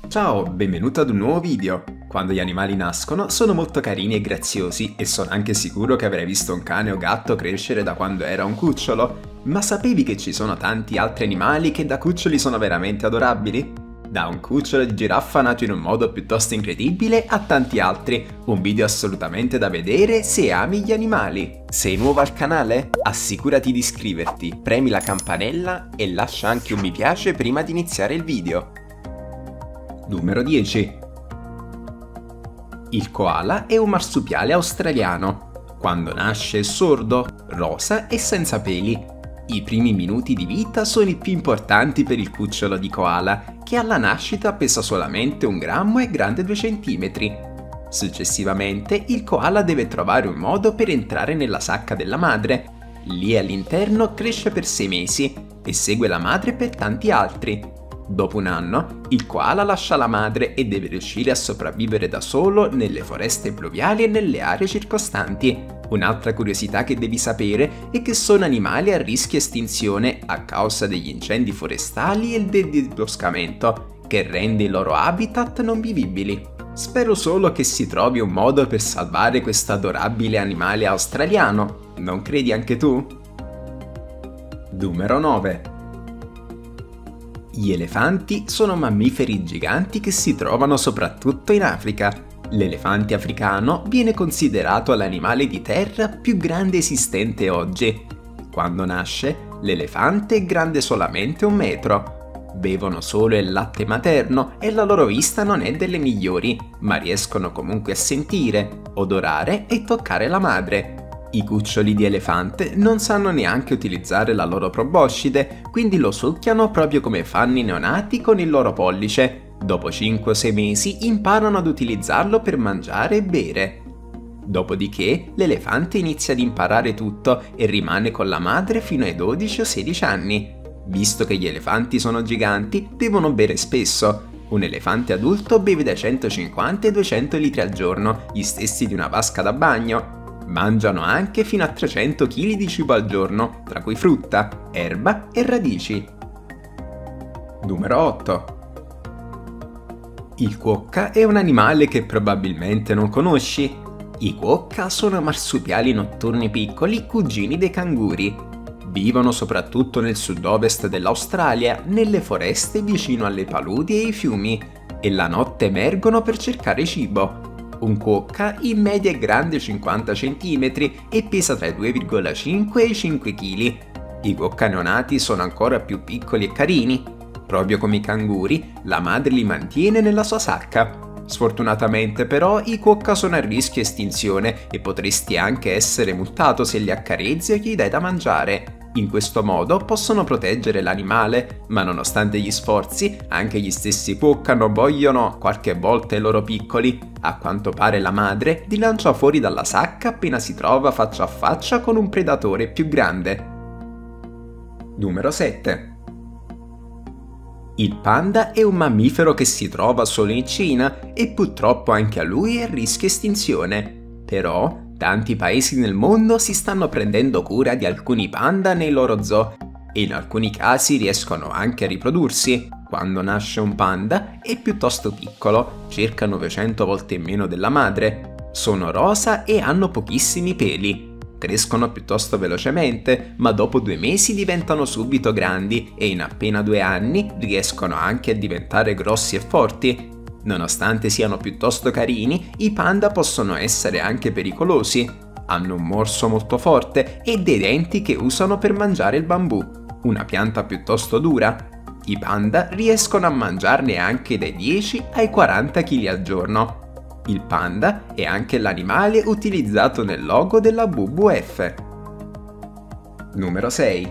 Ciao, benvenuto ad un nuovo video. Quando gli animali nascono sono molto carini e graziosi e sono anche sicuro che avrai visto un cane o gatto crescere da quando era un cucciolo. Ma sapevi che ci sono tanti altri animali che da cuccioli sono veramente adorabili? Da un cucciolo di giraffa nato in un modo piuttosto incredibile a tanti altri, un video assolutamente da vedere se ami gli animali. Sei nuovo al canale? Assicurati di iscriverti, premi la campanella e lascia anche un mi piace prima di iniziare il video. Numero 10. Il koala è un marsupiale australiano. Quando nasce è sordo, rosa e senza peli. I primi minuti di vita sono i più importanti per il cucciolo di koala, che alla nascita pesa solamente 1 grammo e è grande 2 centimetri. Successivamente il koala deve trovare un modo per entrare nella sacca della madre. Lì all'interno cresce per 6 mesi e segue la madre per tanti altri. Dopo 1 anno, il koala lascia la madre e deve riuscire a sopravvivere da solo nelle foreste pluviali e nelle aree circostanti. Un'altra curiosità che devi sapere è che sono animali a rischio estinzione a causa degli incendi forestali e del disboscamento, che rende i loro habitat non vivibili. Spero solo che si trovi un modo per salvare questo adorabile animale australiano, non credi anche tu? Numero 9. Gli elefanti sono mammiferi giganti che si trovano soprattutto in Africa. L'elefante africano viene considerato l'animale di terra più grande esistente oggi. Quando nasce, l'elefante è grande solamente 1 metro. Bevono solo il latte materno e la loro vista non è delle migliori, ma riescono comunque a sentire, odorare e toccare la madre. I cuccioli di elefante non sanno neanche utilizzare la loro proboscide, quindi lo succhiano proprio come fanno i neonati con il loro pollice. Dopo 5 o 6 mesi imparano ad utilizzarlo per mangiare e bere. Dopodiché l'elefante inizia ad imparare tutto e rimane con la madre fino ai 12 o 16 anni. Visto che gli elefanti sono giganti, devono bere spesso. Un elefante adulto beve da 150 ai 200 litri al giorno, gli stessi di una vasca da bagno. Mangiano anche fino a 300 kg di cibo al giorno, tra cui frutta, erba e radici. Numero 8. Il quokka è un animale che probabilmente non conosci. I quokka sono marsupiali notturni piccoli, cugini dei canguri. Vivono soprattutto nel sud-ovest dell'Australia, nelle foreste vicino alle paludi e ai fiumi, e la notte emergono per cercare cibo. Un quokka in media è grande 50 cm e pesa tra i 2,5 e i 5 kg. I quokka neonati sono ancora più piccoli e carini. Proprio come i canguri, la madre li mantiene nella sua sacca. Sfortunatamente però i quokka sono a rischio estinzione e potresti anche essere multato se li accarezzi o gli dai da mangiare. In questo modo possono proteggere l'animale, ma nonostante gli sforzi, anche gli stessi quokka non vogliono qualche volta i loro piccoli. A quanto pare la madre li lancia fuori dalla sacca appena si trova faccia a faccia con un predatore più grande. Numero 7. Il panda è un mammifero che si trova solo in Cina e purtroppo anche a lui è a rischio estinzione. Però tanti paesi nel mondo si stanno prendendo cura di alcuni panda nei loro zoo e in alcuni casi riescono anche a riprodursi. Quando nasce un panda è piuttosto piccolo, circa 900 volte in meno della madre. Sono rosa e hanno pochissimi peli. Crescono piuttosto velocemente, ma dopo 2 mesi diventano subito grandi e in appena 2 anni riescono anche a diventare grossi e forti. Nonostante siano piuttosto carini, i panda possono essere anche pericolosi. Hanno un morso molto forte e dei denti che usano per mangiare il bambù, una pianta piuttosto dura. I panda riescono a mangiarne anche dai 10 ai 40 kg al giorno. Il panda è anche l'animale utilizzato nel logo della WWF. Numero 6.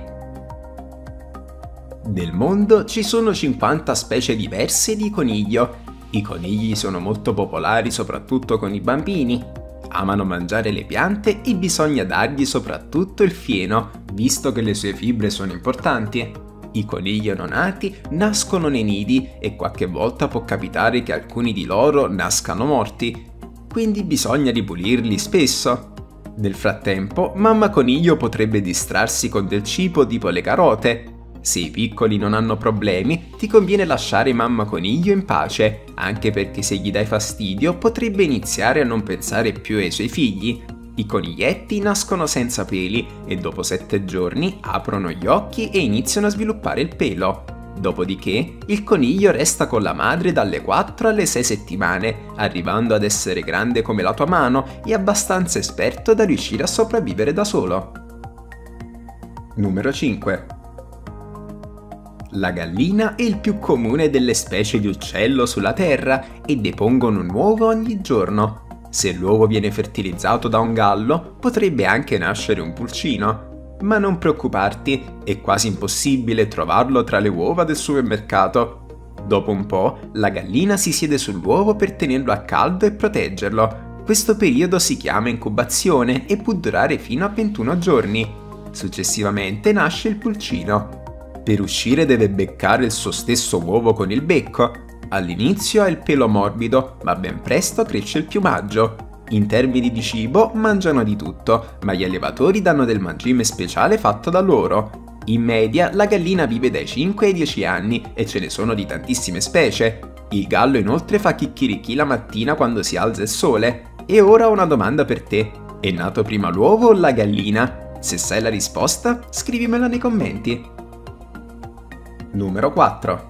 Nel mondo ci sono 50 specie diverse di coniglio. I conigli sono molto popolari soprattutto con i bambini. Amano mangiare le piante e bisogna dargli soprattutto il fieno, visto che le sue fibre sono importanti. I conigli neonati nascono nei nidi e qualche volta può capitare che alcuni di loro nascano morti, quindi bisogna ripulirli spesso. Nel frattempo, mamma coniglio potrebbe distrarsi con del cibo tipo le carote. Se i piccoli non hanno problemi, ti conviene lasciare mamma coniglio in pace, anche perché se gli dai fastidio potrebbe iniziare a non pensare più ai suoi figli. I coniglietti nascono senza peli e dopo 7 giorni aprono gli occhi e iniziano a sviluppare il pelo. Dopodiché, il coniglio resta con la madre dalle 4 alle 6 settimane, arrivando ad essere grande come la tua mano e abbastanza esperto da riuscire a sopravvivere da solo. Numero 5. La gallina è il più comune delle specie di uccello sulla Terra e depongono un uovo ogni giorno. Se l'uovo viene fertilizzato da un gallo, potrebbe anche nascere un pulcino. Ma non preoccuparti, è quasi impossibile trovarlo tra le uova del supermercato. Dopo un po', la gallina si siede sull'uovo per tenerlo a caldo e proteggerlo. Questo periodo si chiama incubazione e può durare fino a 21 giorni. Successivamente nasce il pulcino. Per uscire deve beccare il suo stesso uovo con il becco. All'inizio ha il pelo morbido, ma ben presto cresce il piumaggio. In termini di cibo mangiano di tutto, ma gli allevatori danno del mangime speciale fatto da loro. In media la gallina vive dai 5 ai 10 anni e ce ne sono di tantissime specie. Il gallo inoltre fa chicchirichì la mattina quando si alza il sole. E ora ho una domanda per te. È nato prima l'uovo o la gallina? Se sai la risposta, scrivimela nei commenti. Numero 4.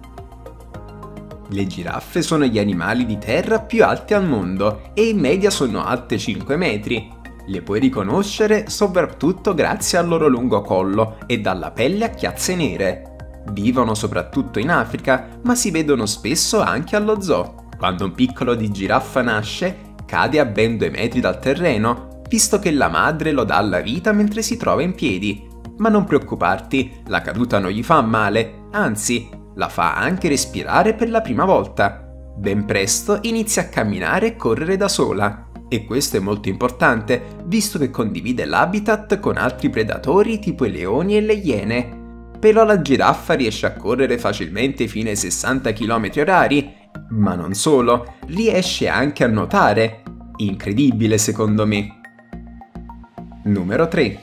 Le giraffe sono gli animali di terra più alti al mondo e in media sono alte 5 metri. Le puoi riconoscere soprattutto grazie al loro lungo collo e dalla pelle a chiazze nere. Vivono soprattutto in Africa, ma si vedono spesso anche allo zoo. Quando un piccolo di giraffa nasce, cade a ben 2 metri dal terreno, visto che la madre lo dà alla vita mentre si trova in piedi. Ma non preoccuparti, la caduta non gli fa male, anzi, la fa anche respirare per la prima volta. Ben presto inizia a camminare e correre da sola. E questo è molto importante, visto che condivide l'habitat con altri predatori tipo i leoni e le iene. Però la giraffa riesce a correre facilmente fino ai 60 km/h, ma non solo, riesce anche a nuotare. Incredibile secondo me. Numero 3.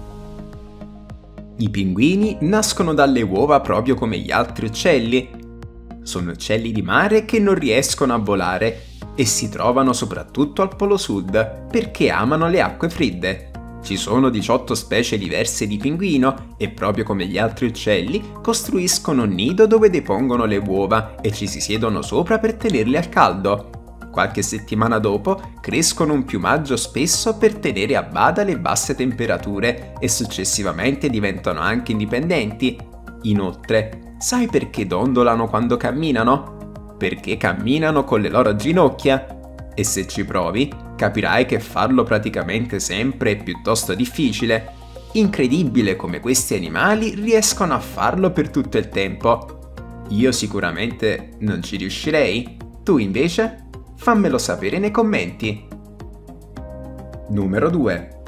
I pinguini nascono dalle uova proprio come gli altri uccelli. Sono uccelli di mare che non riescono a volare e si trovano soprattutto al Polo Sud perché amano le acque fredde. Ci sono 18 specie diverse di pinguino e proprio come gli altri uccelli costruiscono un nido dove depongono le uova e ci si siedono sopra per tenerle al caldo. Qualche settimana dopo crescono un piumaggio spesso per tenere a bada le basse temperature e successivamente diventano anche indipendenti. Inoltre, sai perché dondolano quando camminano? Perché camminano con le loro ginocchia. E se ci provi, capirai che farlo praticamente sempre è piuttosto difficile. Incredibile come questi animali riescono a farlo per tutto il tempo. Io sicuramente non ci riuscirei. Tu invece? Fammelo sapere nei commenti. Numero 2.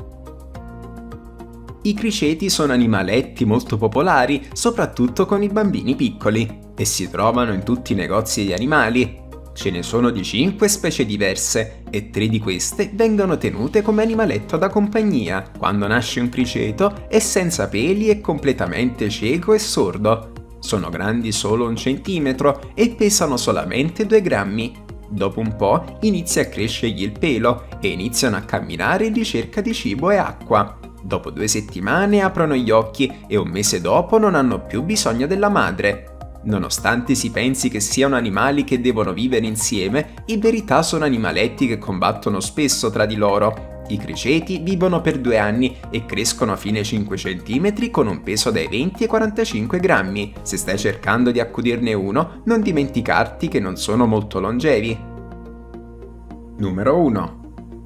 I criceti sono animaletti molto popolari, soprattutto con i bambini piccoli, e si trovano in tutti i negozi di animali. Ce ne sono di 5 specie diverse, e 3 di queste vengono tenute come animaletto da compagnia. Quando nasce un criceto è senza peli e completamente cieco e sordo. Sono grandi solo 1 centimetro e pesano solamente 2 grammi. Dopo un po' inizia a crescergli il pelo e iniziano a camminare in ricerca di cibo e acqua. Dopo 2 settimane aprono gli occhi e 1 mese dopo non hanno più bisogno della madre. Nonostante si pensi che siano animali che devono vivere insieme, in verità sono animaletti che combattono spesso tra di loro. I criceti vivono per 2 anni e crescono fino ai 5 cm con un peso dai 20 ai 45 grammi. Se stai cercando di accudirne uno, non dimenticarti che non sono molto longevi. Numero 1.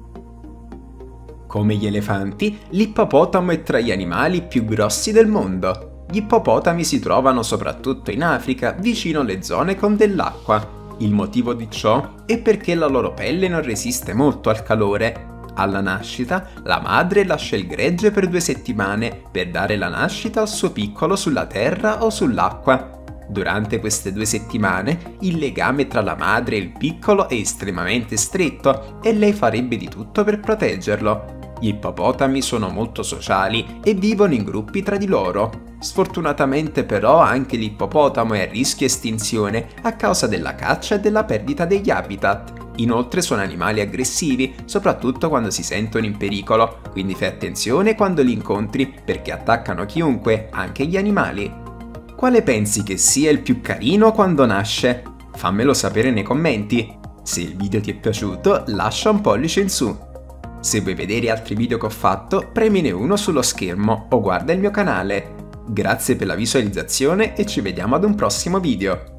Come gli elefanti, l'ippopotamo è tra gli animali più grossi del mondo. Gli ippopotami si trovano soprattutto in Africa, vicino alle zone con dell'acqua. Il motivo di ciò è perché la loro pelle non resiste molto al calore. Alla nascita, la madre lascia il gregge per 2 settimane per dare la nascita al suo piccolo sulla terra o sull'acqua. Durante queste 2 settimane, il legame tra la madre e il piccolo è estremamente stretto e lei farebbe di tutto per proteggerlo. Gli ippopotami sono molto sociali e vivono in gruppi tra di loro. Sfortunatamente però anche l'ippopotamo è a rischio estinzione a causa della caccia e della perdita degli habitat. Inoltre sono animali aggressivi, soprattutto quando si sentono in pericolo, quindi fai attenzione quando li incontri perché attaccano chiunque, anche gli animali. Quale pensi che sia il più carino quando nasce? Fammelo sapere nei commenti. Se il video ti è piaciuto, lascia un pollice in su. Se vuoi vedere altri video che ho fatto, premine uno sullo schermo o guarda il mio canale. Grazie per la visualizzazione e ci vediamo ad un prossimo video.